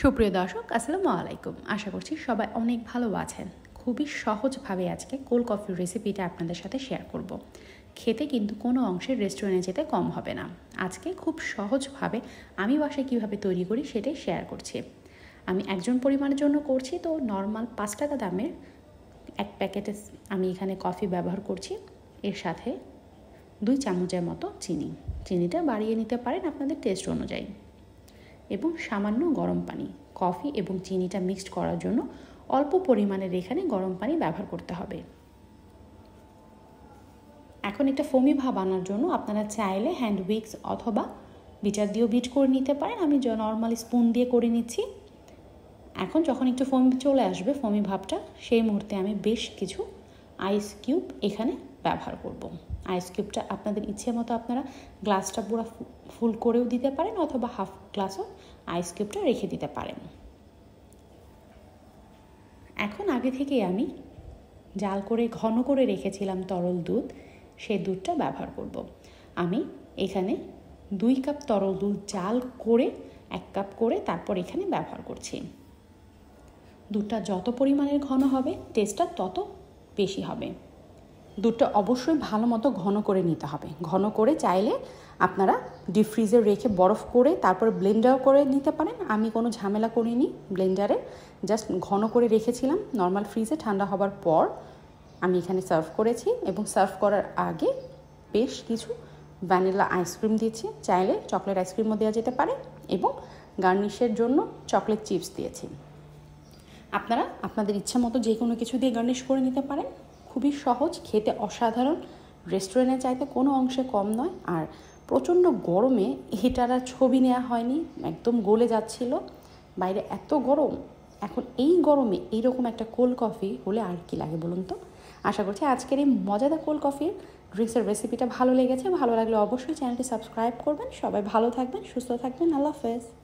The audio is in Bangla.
সুপ্রিয় দর্শক, আসসালামু আলাইকুম। আশা করছি সবাই অনেক ভালো আছেন। খুবই সহজভাবে আজকে কোল্ড কফির রেসিপিটা আপনাদের সাথে শেয়ার করব। খেতে কিন্তু কোনো অংশের রেস্টুরেন্টে যেতে কম হবে না। আজকে খুব সহজভাবে আমি বাসায় কীভাবে তৈরি করি সেটাই শেয়ার করছি। আমি একজন পরিমাণের জন্য করছি, তো নর্মাল 5 টাকা দামের এক প্যাকেটে আমি এখানে কফি ব্যবহার করছি। এর সাথে 2 চামচের মতো চিনিটা বাড়িয়ে নিতে পারেন আপনাদের টেস্ট অনুযায়ী, এবং সামান্য গরম পানি। কফি এবং চিনিটা মিক্সড করার জন্য অল্প পরিমাণের এখানে গরম পানি ব্যবহার করতে হবে। এখন একটা ফোমি ভাব আনার জন্য আপনারা চাইলে হ্যান্ড উইক্স অথবা বিটার দিয়েও বিট করে নিতে পারেন। আমি নর্মালি স্পুন দিয়ে করে নিচ্ছি। এখন যখন একটু ফোমি চলে আসবে, ফোমি ভাবটা, সেই মুহূর্তে আমি বেশ কিছু আইস কিউব এখানে ব্যবহার করব। আইস কিউবটা আপনাদের ইচ্ছে মতো আপনারা গ্লাসটা পুরো ফুল করেও দিতে পারেন অথবা হাফ গ্লাসও আইস কিউবটা রেখে দিতে পারেন। এখন আগে থেকে আমি জাল করে ঘন করে রেখেছিলাম তরল দুধ, সেই দুধটা ব্যবহার করব। আমি এখানে 2 কাপ তরল দুধ জাল করে 1 কাপ করে তারপর এখানে ব্যবহার করছি। দুধটা যত পরিমাণের ঘন হবে টেস্টটা তত বেশি হবে। দুধটা অবশ্যই ভালো মতো ঘন করে নিতে হবে। ঘন করে চাইলে আপনারা ডিপ ফ্রিজে রেখে বরফ করে তারপরে ব্লেন্ডার করে নিতে পারেন। আমি কোনো ঝামেলা করিনি ব্লেন্ডারে, জাস্ট ঘন করে রেখেছিলাম। নর্মাল ফ্রিজে ঠান্ডা হবার পর আমি এখানে সার্ভ করেছি, এবং সার্ভ করার আগে বেশ কিছু ভ্যানিলা আইসক্রিম দিয়েছি। চাইলে চকলেট আইসক্রিমও দেওয়া যেতে পারে, এবং গার্নিশের জন্য চকলেট চিপস দিয়েছি। আপনারা আপনাদের ইচ্ছা মতো যে কোনো কিছু দিয়ে গার্নিশ করে নিতে পারেন। খুবই সহজ, খেতে অসাধারণ, রেস্টুরেন্টে চাইতে কোনো অংশে কম নয়। আর প্রচণ্ড গরমে এটার আর ছবি নেওয়া হয়নি, একদম গলে যাচ্ছিল। বাইরে এত গরম, এখন এই গরমে এইরকম একটা কোল্ড কফি হলে আর কি লাগে বলুন তো। আশা করছি আজকের এই মজাদার কোল্ড কফির ড্রিঙ্কসের রেসিপিটা ভালো লেগেছে। ভালো লাগলে অবশ্যই চ্যানেলটি সাবস্ক্রাইব করবেন। সবাই ভালো থাকবেন, সুস্থ থাকবেন। আল্লাহ হাফেজ।